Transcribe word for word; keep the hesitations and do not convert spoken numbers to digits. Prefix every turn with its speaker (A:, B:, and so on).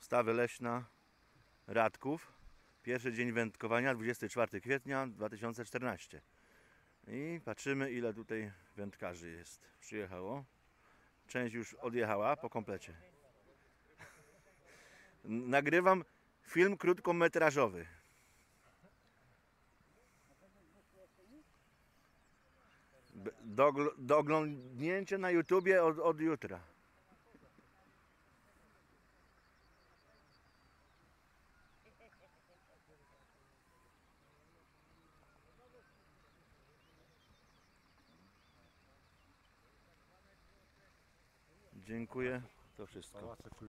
A: Stawy Leśna, Radków. Pierwszy dzień wędkowania, dwudziestego czwartego kwietnia dwa tysiące czternastego. I patrzymy, ile tutaj wędkarzy jest. Przyjechało. Część już odjechała po komplecie. Nagrywam film krótkometrażowy. Do, do oglądnięcia na YouTubie od, od jutra. Dziękuję. To wszystko.